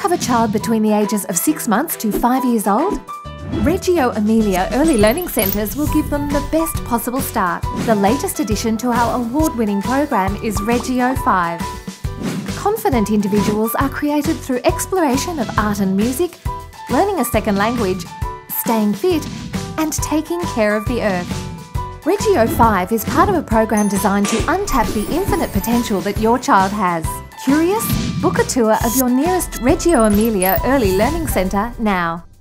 have a child between the ages of 6 months to 5 years old? Reggio Emilia Early Learning Centres will give them the best possible start. The latest addition to our award-winning program is Reggio 5. Confident individuals are created through exploration of art and music, learning a second language, staying fit, and taking care of the earth. Reggio 5 is part of a program designed to untap the infinite potential that your child has. Curious? Book a tour of your nearest Reggio Emilia Early Learning Centre now.